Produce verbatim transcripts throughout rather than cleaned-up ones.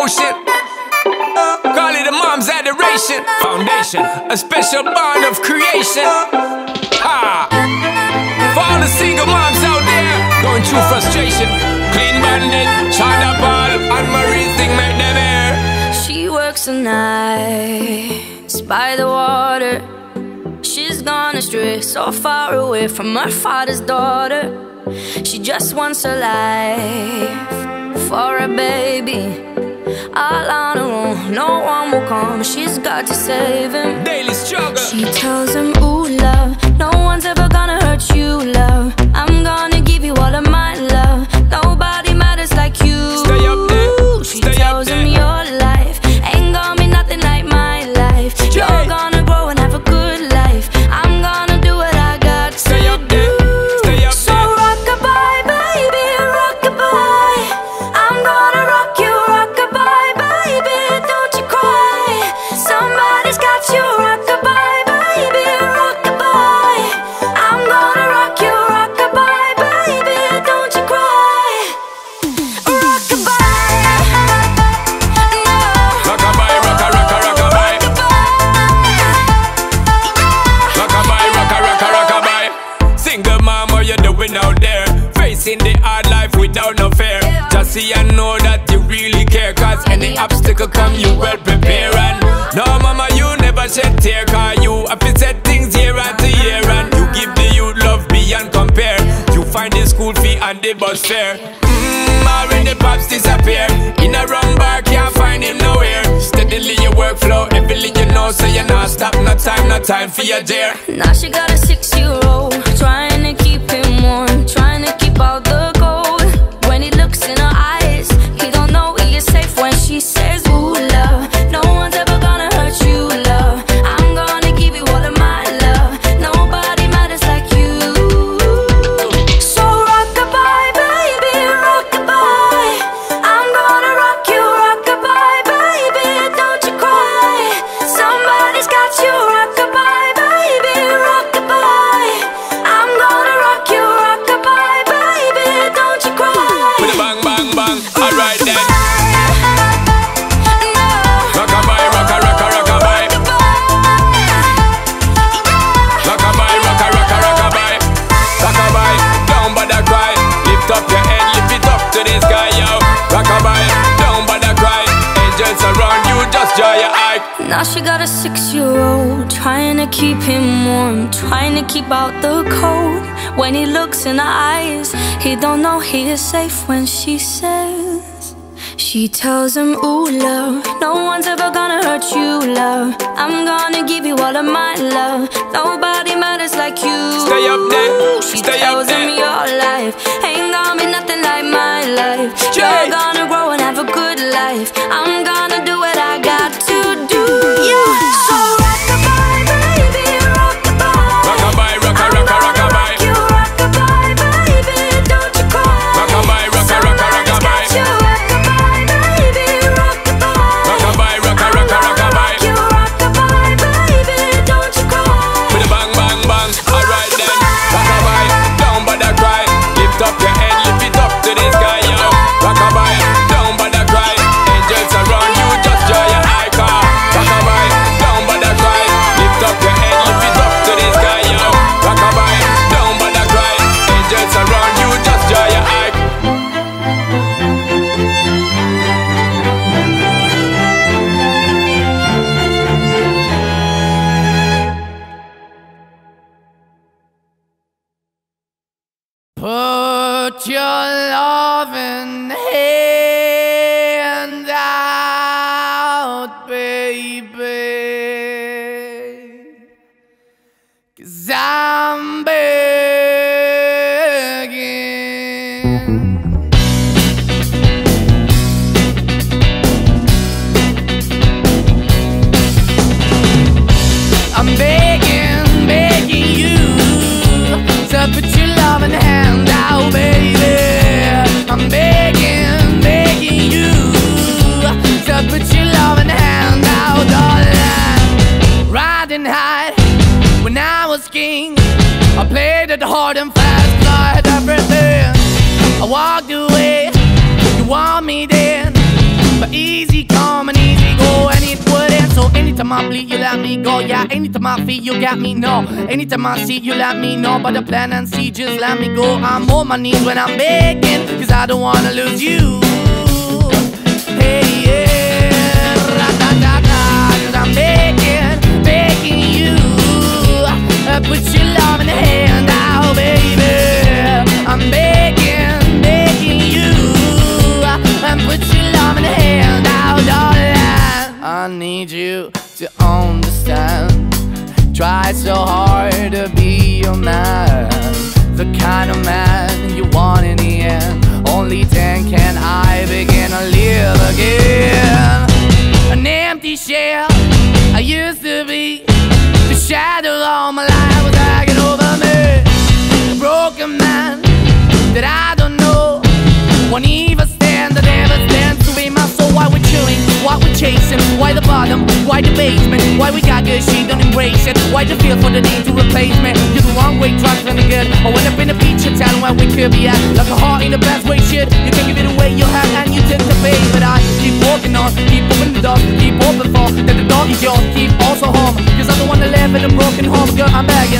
devotion. Call it a mom's adoration. Foundation, a special bond of creation. Ah. For all the single moms out there going through frustration, Clean Bandit, China Paul, and Marie thing make them air. She works the nights by the water. She's gone astray, so far away from her father's daughter. She just wants a life for a baby. All on her own, no one will come. She's got to save him. Daily struggle. She tells him, ooh, love, no one's ever gonna hurt you, love. I'm gonna give you all of my love. Nobody matters like you. Stay up there. She Stay tells up there. him your life ain't gonna be nothing like my life. Jay. You're gonna grow and have a good life. I'm gonna do what I got to Stay up do. there. Stay up So there. rock-a-bye, baby, rock-a-bye. I'm gonna rock you, rock-a-bye, baby, don't you cry. Somebody's got you, rock-a-bye, baby, rock-a-bye. I'm gonna rock you, rock-a-bye, baby, don't you cry. Rock-a-bye, no. Rock-a-bye, rocka, rocka, rock-a-bye. Rock-a-bye, rocka, rocka, rock-a-bye. Single mom, what you doing out there? Facing the hard life without no fear. Just see and know that you really care. Cause any obstacle come, you well prepare. And no mama, you never shed tear. Cause you have to set things year after year. And you give the youth love beyond compare. You find the school fee and the bus fare. Mmm, already pops disappear. In a wrong bar, can't find him nowhere. Steadily your workflow, everything you know. So you not stop, no time, no time for your dear. Now she got a six-year-old, trying to keep him warm, trying to keep out the cold. When he looks in her eyes, he don't know he is safe when she says, ooh, love, no one's ever gonna hurt you, love. I'm gonna give you all of my love. Nobody matters like you. So rock-a-bye, baby, rock-a-bye. I'm gonna rock you, rock-a-bye, baby, don't you cry. Somebody's got you, rock-a-bye, baby, rock-a-bye. I'm gonna rock you, rock-a-bye, baby, don't you cry. With a bang, bang, bang, alright then. No. Rock-a-bye, rocka, rocka, rock-a-bye. Rock-a-bye, rocka, rocka, rock-a-bye. Rock-a-bye, don't bother cry. Lift up your head, lift it up to the sky, yo. Rock-a-bye, don't bother cry. Angels around you, just dry your eye. Now she got a six-year-old, trying to keep him warm, trying to keep out the cold. When he looks in her eyes, he don't know he is safe when she says. She tells him, ooh, love, no one's ever gonna hurt you, love. I'm gonna give you all of my love. Nobody matters like you. Stay up there, She stay tells up there. him your life ain't gonna be nothing like my life. Jay. You're gonna grow and have a good life. I'm gonna do what I got to do. Yeah. So rock-a-bye, baby, rock-a-bye. Rock-a-bye, rocka, rocka, rock-a-bye. You rock-a-bye, baby, don't you cry. Rock-a-bye, rocka, rocka, rock-a-bye. You rock-a-bye, baby, rock-a-bye. Rock-a-bye, rocka, rocka, rock-a-bye. You rock-a-bye, baby, don't you cry. With a bang, bang, bang, alright then. Rock-a-bye, don't bother cry. Lift up your head, lift it up to the sky, yo. Rock-a-bye, don't bother cry. Angels around you, just dry your eye car. Rock-a-bye, don't bother cry. Lift up your head, lift it up to the sky, yo. Rock-a-bye, don't bother cry. Angels around you, just dry your eye. Put your loving hand out, baby, 'cause I'm begging. I'm begging, begging you to put your loving hand out, baby. I'm begging, begging you to put your loving hand out, darling. Riding high when I was king, I played it hard and fast, 'cause I had everything. I walked away, you want me then, But easy come and easy go, and it wouldn't. So anytime I bleed, you let me go. Yeah, anytime I feel, you got me, no. Anytime I see, you let me know. But the plan and see, just let me go. I'm on my knees when I'm begging, cause I don't wanna lose you. Hey, yeah, ra-da-da-da, cause I'm begging, begging you. uh, Put your love in the hand now, baby. I'm begging, begging you. And put your love in the hand now, darling. I need you to understand. Try so hard to be your man, the kind of man you want in the end. Only then can I begin to live again. An empty shell I used to be, the shadow all my life was hanging over me. A broken man that I don't know won't even stand, that never stands to be my soul. Why we're chilling, why we're chasing, why the bottom, why the basement, why we got good, she don't embrace it. Why the feel for the need to replace me? You're the wrong way, trying to be good. I went up in a feature town where we could be at, like a heart in the best way, shit. You can give it away, you have, and you tend to pay. But I keep walking on, keep opening the door, keep open for that the door is yours, keep also home. Cause I'm the one that live in a broken home, girl, I'm begging.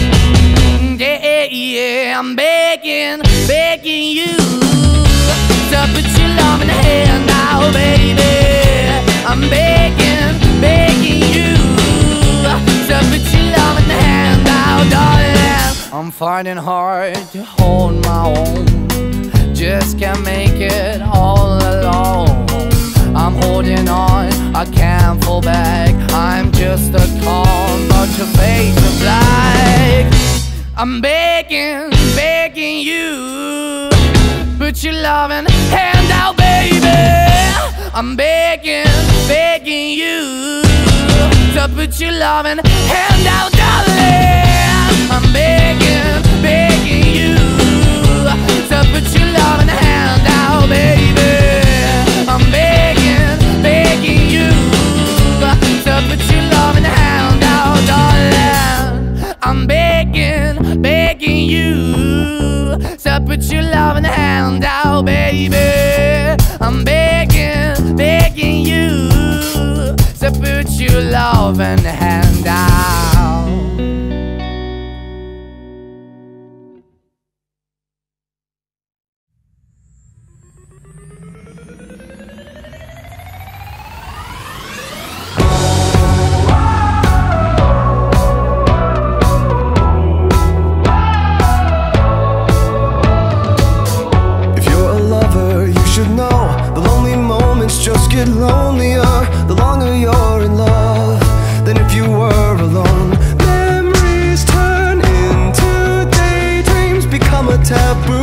Yeah, yeah, I'm begging, begging you to put your love in the hand now, baby. I'm begging, begging you to put your love in the hand now, darling. I'm finding hard to hold my own, just can't make it all alone. I'm holding on, I can't fall back. I'm just a call, but your face is black. I'm begging, begging you, put your loving hand out, baby. I'm begging, begging you to put your loving hand out, darling. I'm begging, begging you to put your loving hand out, baby. I'm begging, begging you to put your loving hand out, darling. I'm begging, begging you to put your loving hand out, baby. I'm begging, begging you to put your loving hand out. Just get lonelier the longer you're in love than if you were alone. Memories turn into daydreams, become a taboo.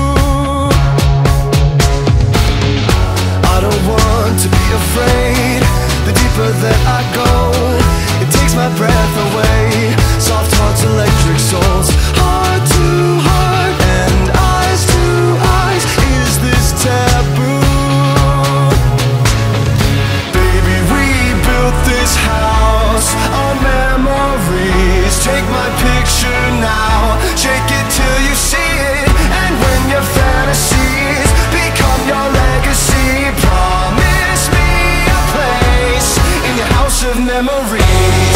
I don't want to be afraid. The deeper that I go, it takes my breath away. Soft hearts, electric souls, heart to heart and eyes to eyes. Is this taboo? This house on memories. Take my picture now, shake it till you see it. And when your fantasies become your legacy, promise me a place in your house of memories.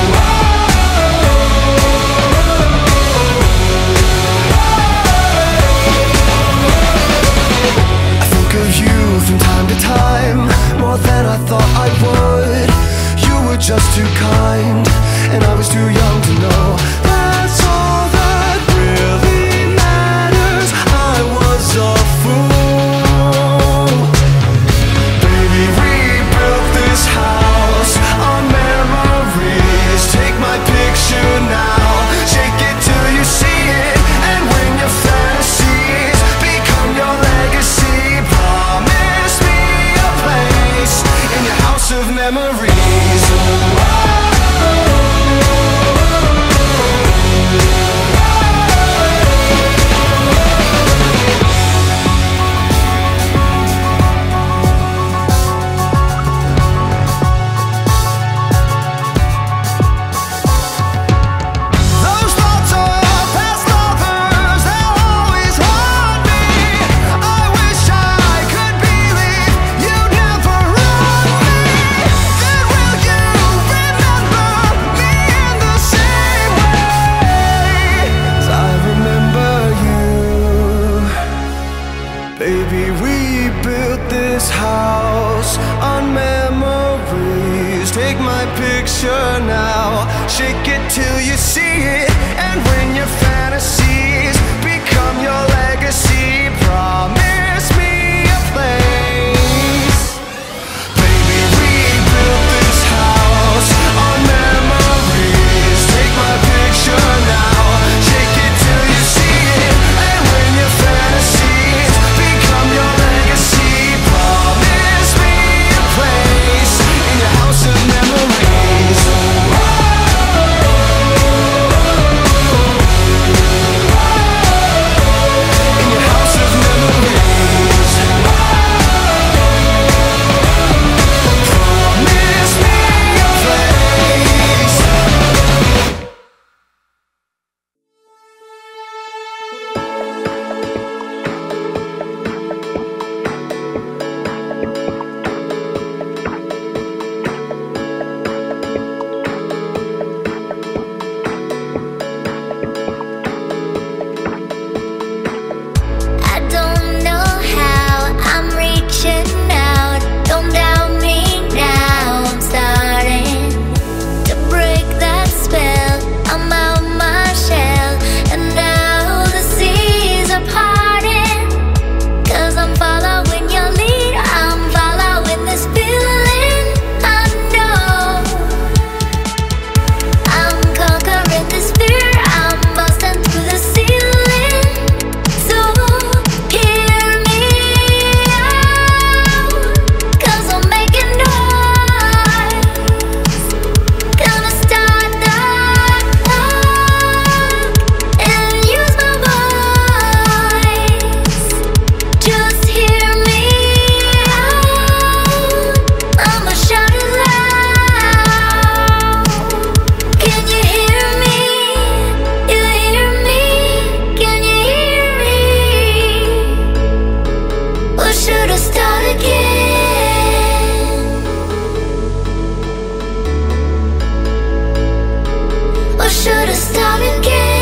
I think of you from time to time, more than I thought I would. Just too kind, and I was too young to know that's all that really matters. I was a fool. Baby, we built this house on memories. Take my picture now, shake it till you see it. And when your fantasies become your legacy, promise me a place in your house of memories. Never picture now. Shake it till you see it, and when your fantasies become your legacy, promise me a place. Baby, we built this house on memories. Take my picture now. Shake it till you see it, and when your fantasies become your legacy, promise me a place in your house of memories. In your house of memories. Promise me a place. I don't know how I'm reaching out. Don't doubt me now. I'm starting to break that spell. I'm out my shell, and now the seas are parting. Cause I'm following your lead. I'm following this feeling. I know I'm conquering this fear. I'm busting through the ceiling. So hear me out, cause I'm making noise. Gonna start the clock and use my voice. Just hear me out, I'ma shout it loud. Can you hear me? You hear me? Can you hear me? Or should I start again? Or should I start again?